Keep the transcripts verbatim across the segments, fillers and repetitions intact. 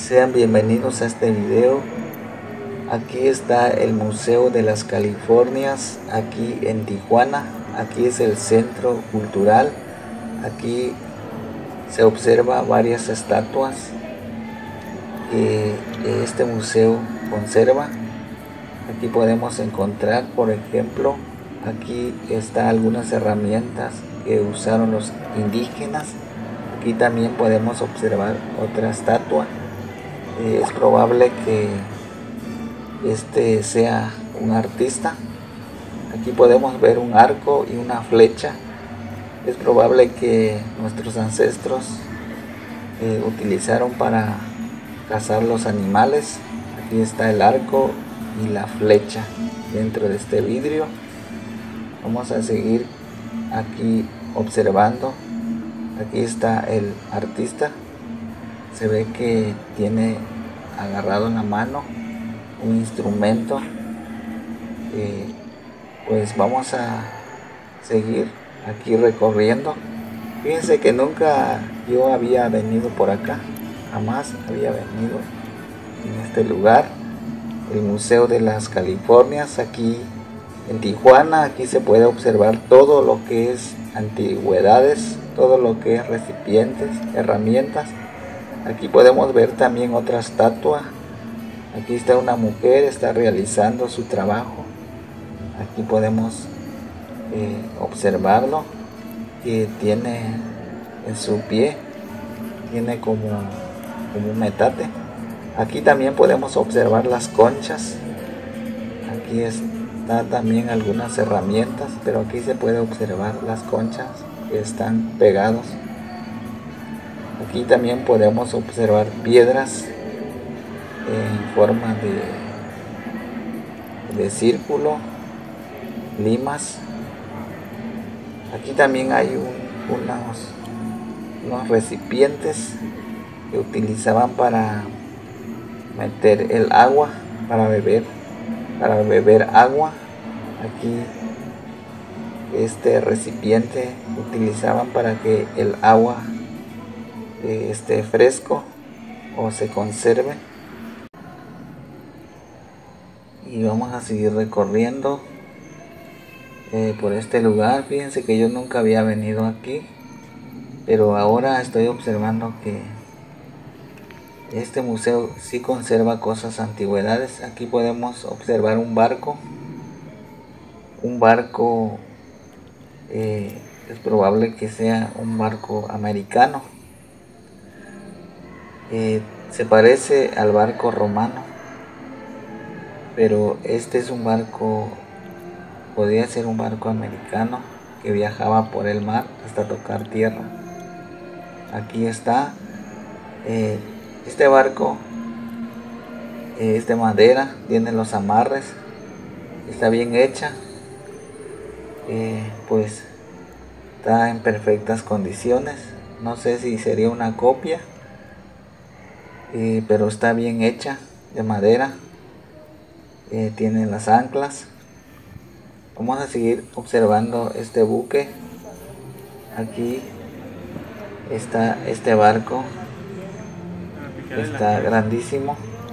Sean bienvenidos a este video. Aquí está el Museo de las Californias, aquí en Tijuana. Aquí es el centro cultural. Aquí se observa varias estatuas que este museo conserva. Aquí podemos encontrar, por ejemplo, aquí está algunas herramientas que usaron los indígenas. Aquí también podemos observar otra estatua. Eh, es probable que este sea un artista. Aquí podemos ver un arco y una flecha. Es probable que nuestros ancestros eh, utilizaron para cazar los animales. Aquí está el arco y la flecha dentro de este vidrio. Vamos a seguir aquí observando. Aquí está el artista. Se ve que tiene agarrado en la mano un instrumento. Eh, pues vamos a seguir aquí recorriendo. Fíjense que nunca yo había venido por acá, jamás había venido en este lugar, el Museo de las Californias, aquí en Tijuana. Aquí se puede observar todo lo que es antigüedades, todo lo que es recipientes, herramientas. Aquí podemos ver también otra estatua. Aquí está una mujer, está realizando su trabajo. Aquí podemos eh, observarlo, que tiene en su pie, tiene como, como un metate. Aquí también podemos observar las conchas. Aquí está también algunas herramientas, pero aquí se puede observar las conchas que están pegados. Aquí también podemos observar piedras en forma de, de círculo, limas. Aquí también hay un, unos, unos recipientes que utilizaban para meter el agua, para beber, para beber agua. Aquí este recipiente utilizaban para que el agua eh, esté fresco o se conserve. Y vamos a seguir recorriendo eh, por este lugar. Fíjense que yo nunca había venido aquí, pero ahora estoy observando que este museo sí conserva cosas antigüedades. Aquí podemos observar un barco. Un barco, eh, es probable que sea un barco americano. Eh, se parece al barco romano, pero este es un barco, podría ser un barco americano que viajaba por el mar hasta tocar tierra. Aquí está. Eh, este barco eh, es de madera, tiene los amarres, está bien hecha. Eh, pues está en perfectas condiciones. No sé si sería una copia, eh, pero está bien hecha, de madera. Eh, tiene las anclas. Vamos a seguir observando este buque. Aquí está este barco, está grandísimo.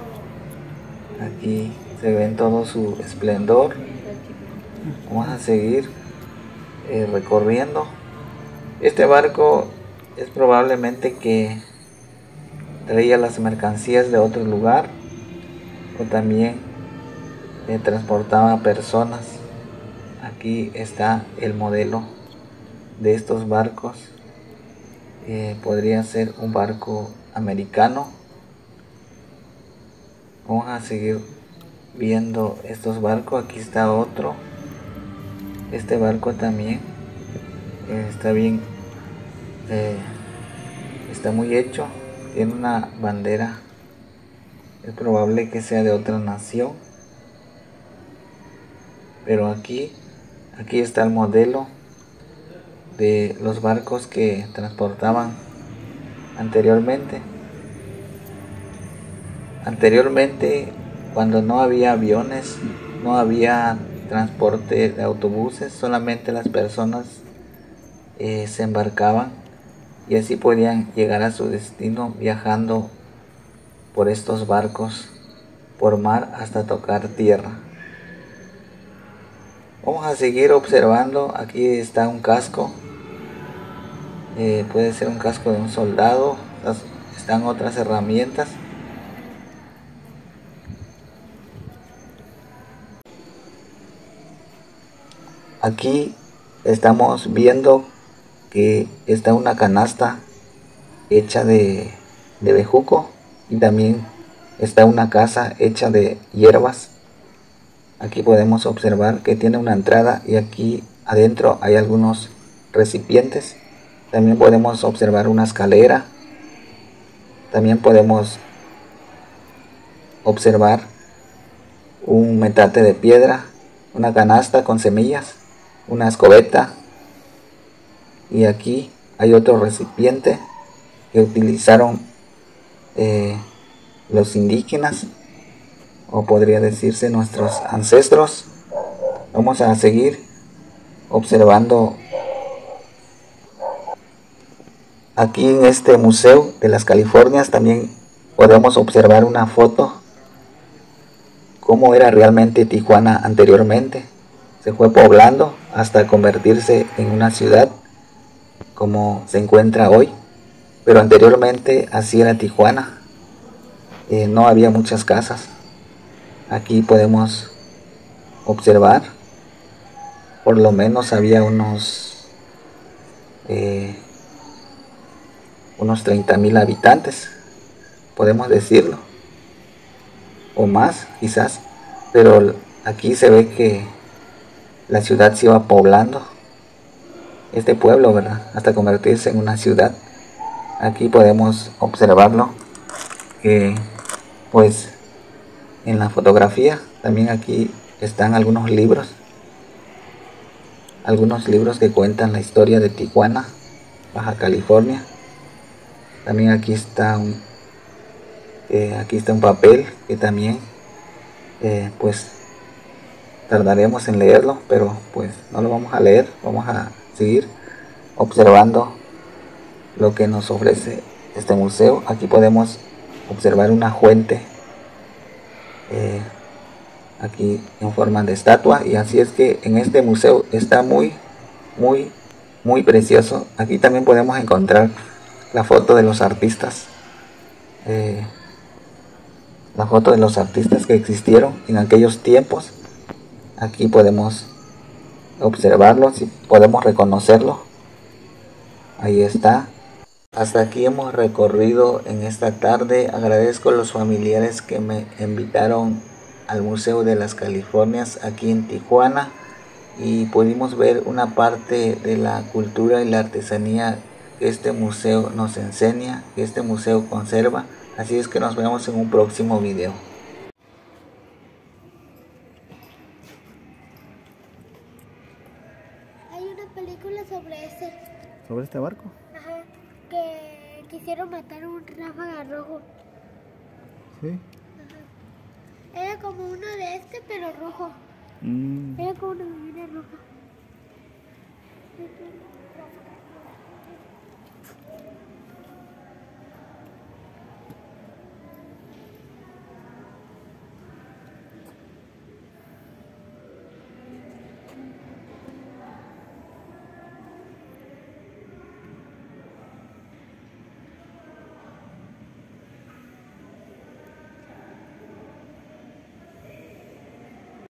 Aquí se ve en todo su esplendor. Vamos a seguir eh, recorriendo. Este barco es probablemente que traía las mercancías de otro lugar, o también eh, transportaba personas. Aquí está el modelo de estos barcos. Eh, podría ser un barco americano. Vamos a seguir viendo estos barcos. Aquí está otro. Este barco también eh, está bien, eh, está muy hecho. Tiene una bandera. Es probable que sea de otra nación. Pero aquí, aquí está el modelo de los barcos que transportaban anteriormente. Anteriormente, cuando no había aviones, no había transporte de autobuses, solamente las personas eh, se embarcaban y así podían llegar a su destino viajando por estos barcos, por mar hasta tocar tierra. Vamos a seguir observando. Aquí está un casco, eh, puede ser un casco de un soldado. Están otras herramientas. Aquí estamos viendo que está una canasta hecha de, de bejuco, y también está una casa hecha de hierbas. Aquí podemos observar que tiene una entrada y aquí adentro hay algunos recipientes. También podemos observar una escalera. También podemos observar un metate de piedra, una canasta con semillas, una escobeta, y aquí hay otro recipiente que utilizaron eh, los indígenas, o podría decirse nuestros ancestros. Vamos a seguir observando. Aquí en este Museo de las Californias también podemos observar una foto, cómo era realmente Tijuana anteriormente. Se fue poblando hasta convertirse en una ciudad como se encuentra hoy, pero anteriormente así era Tijuana. Eh, no había muchas casas. Aquí podemos observar, por lo menos había unos eh, unos treinta mil habitantes, podemos decirlo, o más quizás, pero aquí se ve que la ciudad se iba poblando, este pueblo, ¿verdad?, hasta convertirse en una ciudad. Aquí podemos observarlo, que pues en la fotografía también aquí están algunos libros, algunos libros que cuentan la historia de Tijuana, Baja California. También aquí está un, eh, aquí está un papel que también eh, pues tardaremos en leerlo, pero pues no lo vamos a leer. Vamos a seguir observando lo que nos ofrece este museo. Aquí podemos observar una fuente eh, aquí en forma de estatua, y así es que en este museo está muy muy muy precioso. Aquí también podemos encontrar la foto de los artistas, eh, la foto de los artistas que existieron en aquellos tiempos. Aquí podemos observarlo, si podemos reconocerlo. Ahí está. Hasta aquí hemos recorrido en esta tarde. Agradezco a los familiares que me invitaron al Museo de las Californias aquí en Tijuana, y pudimos ver una parte de la cultura y la artesanía que este museo nos enseña, que este museo conserva. Así es que nos vemos en un próximo video. Hay una película sobre ese. ¿Sobre este barco? Ajá. Que quisieron matar a un ráfaga rojo. Sí. Ajá. Era como uno de este, pero rojo. Mm. Era como una bebida roja.